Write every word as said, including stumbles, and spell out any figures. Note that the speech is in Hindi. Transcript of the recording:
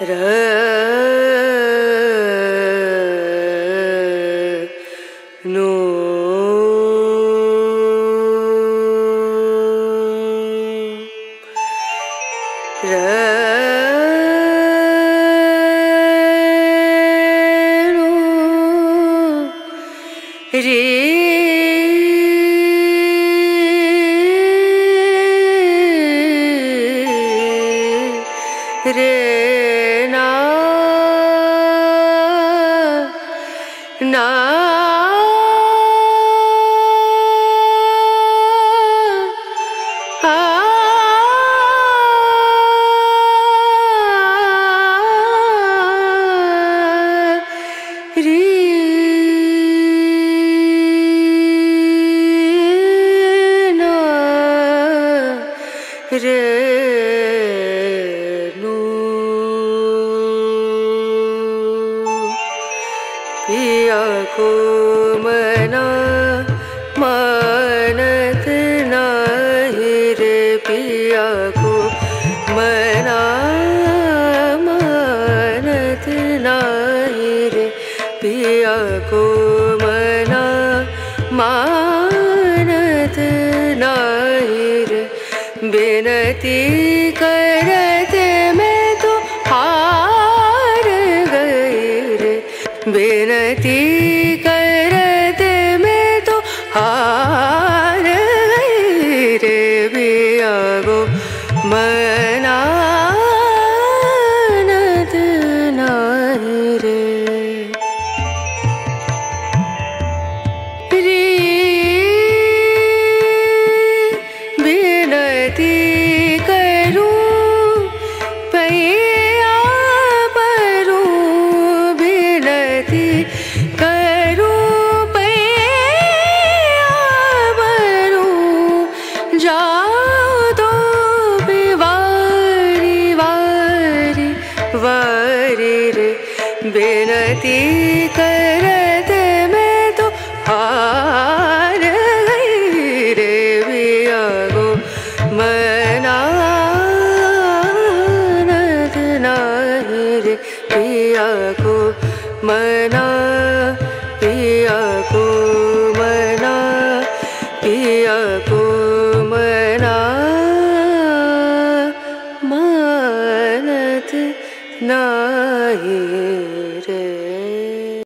र नो र नो रे रे ना ना आ रे ना रे पिया को मना मानत नाही रे पिया को मना मानत नाही रे पिया को मना मानत नाही रे बिनती करते मैं तो हार गई रे बिनती करते मैं तो हार गई रे पिया को मनानत नाही रे रे बिनती करूं पैया परूं बिनती करूं पैया परूं जाओ तो भी वारी वारी वारी रे बिनती कर